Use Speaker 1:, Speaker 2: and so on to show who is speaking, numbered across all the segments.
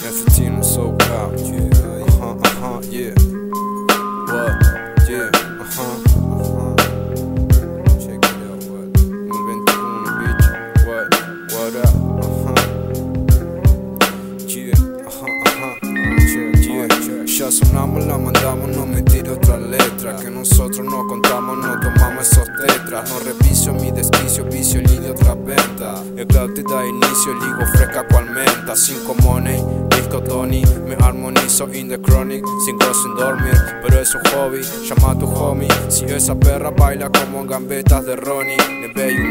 Speaker 1: FT SoCal, yeah. What? Yeah, Check it out, what? 2021, bitch. What up? Yeah, ya sonamos, la mandamos, no me tire otra letra. Que nosotros no contamos, no tomamos esos tetras. No reviso mi desquicio, vicio, lidio otra venta. El cloud te da inicio, ligo fresca cual menta. 5 money, disco Tony, me armonizo in the chronic. 5 sin dormir, pero es un hobby. Llama a tu homie, si esa perra baila como en gambetas de Ronnie. Le ve un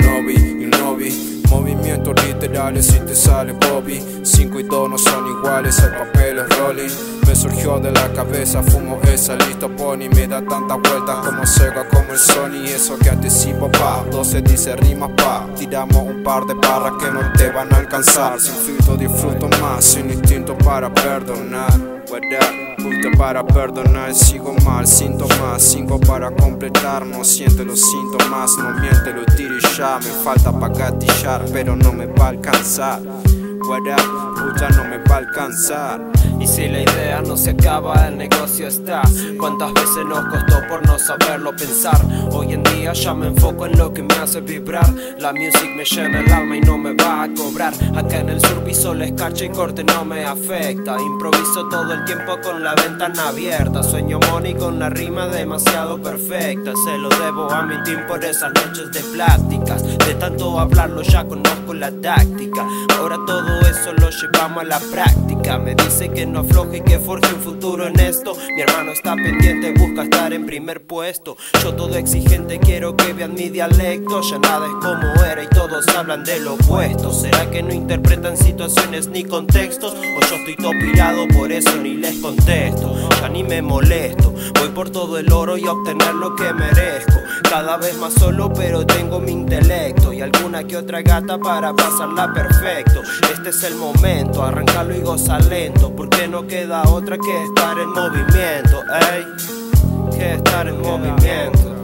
Speaker 1: novi. Movimientos literales si te sale Bobby. 5 y 2 no son iguales, el papel es rolling. Me surgió de la cabeza, fumo esa, listo pony. Me da tantas vueltas como Sega, como el Sony. Eso que anticipo, pa, 12 dice rimas, pa. Tiramos un par de barras que no te van a alcanzar. Sin filtro disfruto más, sin instinto para perdonar. What up? Puta para perdonar, sigo mal, síntomas. 5 para completar, no siente los síntomas. No miente, lo tiro y ya, me falta pa' gatillar, pero no me va a alcanzar. What up? Puta, no me va a alcanzar.
Speaker 2: Y si la idea no se acaba, el negocio está. ¿Cuántas veces nos costó por no saberlo pensar? Hoy en día ya me enfoco en lo que me hace vibrar. La music me llena el alma y no me va a cobrar. Acá en el sur piso la escarcha y corte no me afecta. Improviso todo el tiempo con la ventana abierta. Sueño money con la rima demasiado perfecta. Se lo debo a mi team por esas noches de prácticas. De tanto hablarlo ya conozco la táctica. Ahora todo eso lo llevamos a la práctica. Me dice que no afloje y que forje un futuro en esto. Mi hermano está pendiente, busca estar en primer puesto. Yo todo exigente, quiero que vean mi dialecto. Ya nada es como era y todos hablan de lo opuesto. ¿Será que no interpretan situaciones ni contextos? O yo estoy todo pirado, por eso ni les contesto. Ya ni me molesto, voy por todo el oro y a obtener lo que merezco. Cada vez más solo, pero tengo mi intelecto y alguna que otra gata para pasarla perfecto. Este es el momento, arrancarlo y gozar lento, porque no queda otra que estar en movimiento, ey, que estar en movimiento,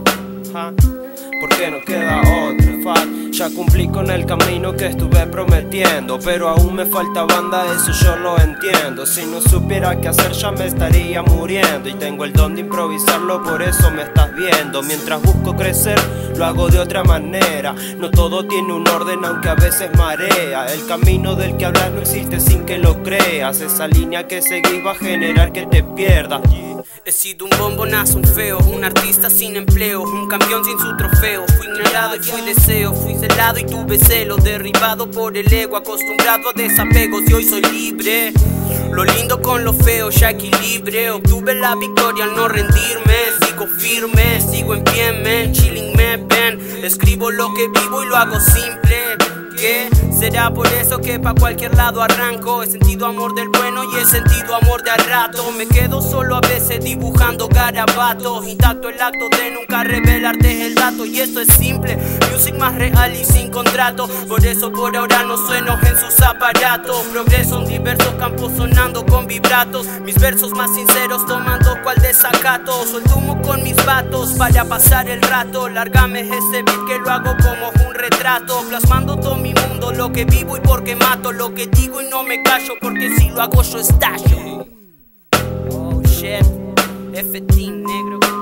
Speaker 2: porque no queda otra, fuck. Ya cumplí con el camino que estuve prometiendo, pero aún me falta banda, eso yo lo entiendo. Si no supiera qué hacer ya me estaría muriendo. Y tengo el don de improvisarlo, por eso me estás viendo. Mientras busco crecer, lo hago de otra manera. No todo tiene un orden, aunque a veces marea. El camino del que hablas no existe sin que lo creas. Esa línea que seguís va a generar que te pierdas.
Speaker 3: He sido un bombonazo, un feo, un artista sin empleo, un campeón sin su trofeo. Fui ignorado y fui deseo, fui celado y tuve celo. Derribado por el ego, acostumbrado a desapegos y hoy soy libre. Lo lindo con lo feo, ya equilibre. Obtuve la victoria al no rendirme. Sigo firme, sigo en pie, man, chilling me ven. Escribo lo que vivo y lo hago simple. ¿Qué? Será por eso que pa' cualquier lado arranco. He sentido amor del bueno y he sentido amor de al rato. Me quedo solo a veces dibujando garabatos. Intacto el acto de nunca revelarte el dato. Y esto es simple, music más real y sin contrato. Por eso por ahora no sueno en sus aparatos. Progreso en diversos campos sonando con vibratos. Mis versos más sinceros tomando cual desacato. Suelto humo con mis vatos para pasar el rato. Lárgame ese beat que lo hago como un retrato. Plasmando todo mi mundo, lo que vivo y porque mato. Lo que digo y no me callo, porque si lo hago yo estallo. Oh shit, FT negro.